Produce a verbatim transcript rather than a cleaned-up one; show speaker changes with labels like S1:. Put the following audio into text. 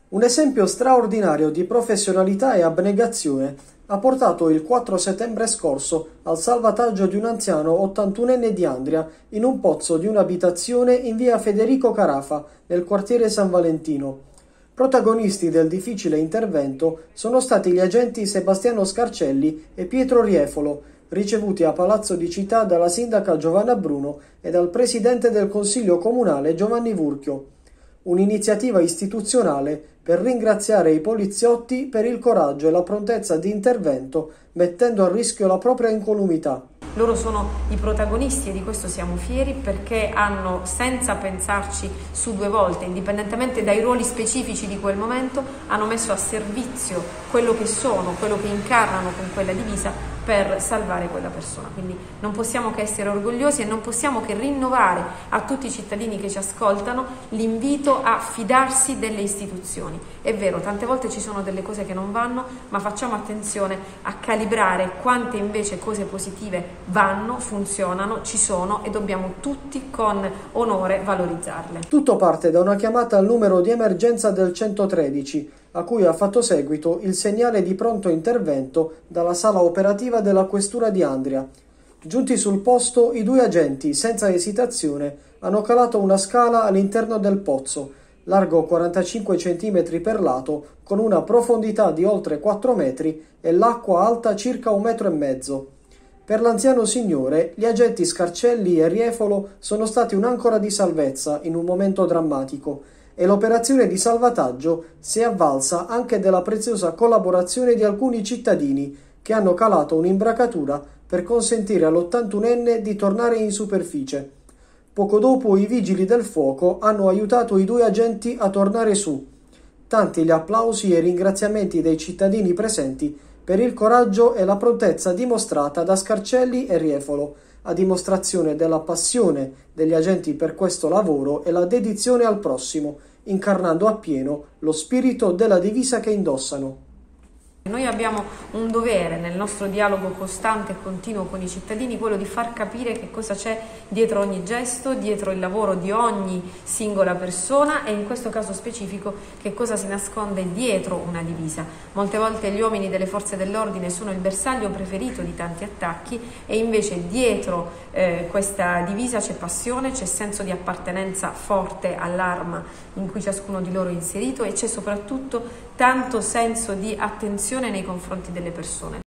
S1: Un esempio straordinario di professionalità e abnegazione ha portato il quattro settembre scorso al salvataggio di un anziano ottantunenne di Andria in un pozzo di un'abitazione in via Federico Carafa, nel quartiere San Valentino. Protagonisti del difficile intervento sono stati gli agenti Sebastiano Scarcelli e Pietro Riefolo, ricevuti a Palazzo di Città dalla sindaca Giovanna Bruno e dal presidente del Consiglio Comunale Giovanni Vurchio. Un'iniziativa istituzionale per ringraziare i poliziotti per il coraggio e la prontezza di intervento, mettendo a rischio la propria incolumità.
S2: Loro sono i protagonisti e di questo siamo fieri, perché hanno, senza pensarci su due volte, indipendentemente dai ruoli specifici di quel momento, hanno messo a servizio quello che sono, quello che incarnano con quella divisa per salvare quella persona. Quindi non possiamo che essere orgogliosi e non possiamo che rinnovare a tutti i cittadini che ci ascoltano l'invito a fidarsi delle istituzioni. È vero, tante volte ci sono delle cose che non vanno, ma facciamo attenzione a calibrare quante invece cose positive vanno, funzionano, ci sono e dobbiamo tutti con onore valorizzarle.
S1: Tutto parte da una chiamata al numero di emergenza del centotredici, a cui ha fatto seguito il segnale di pronto intervento dalla sala operativa della questura di Andria. Giunti sul posto, i due agenti, senza esitazione, hanno calato una scala all'interno del pozzo, largo quarantacinque centimetri per lato, con una profondità di oltre quattro metri e l'acqua alta circa un metro e mezzo. Per l'anziano signore, gli agenti Scarcelli e Riefolo sono stati un'ancora di salvezza in un momento drammatico e l'operazione di salvataggio si è avvalsa anche della preziosa collaborazione di alcuni cittadini che hanno calato un'imbracatura per consentire all'ottantunenne di tornare in superficie. Poco dopo i vigili del fuoco hanno aiutato i due agenti a tornare su. Tanti gli applausi e ringraziamenti dei cittadini presenti per il coraggio e la prontezza dimostrata da Scarcelli e Riefolo, a dimostrazione della passione degli agenti per questo lavoro e la dedizione al prossimo, incarnando appieno lo spirito della divisa che indossano.
S2: Noi abbiamo un dovere nel nostro dialogo costante e continuo con i cittadini, quello di far capire che cosa c'è dietro ogni gesto, dietro il lavoro di ogni singola persona e in questo caso specifico che cosa si nasconde dietro una divisa. Molte volte gli uomini delle forze dell'ordine sono il bersaglio preferito di tanti attacchi e invece dietro eh, questa divisa c'è passione, c'è senso di appartenenza forte all'arma in cui ciascuno di loro è inserito e c'è soprattutto tanto senso di attenzione nei confronti delle persone.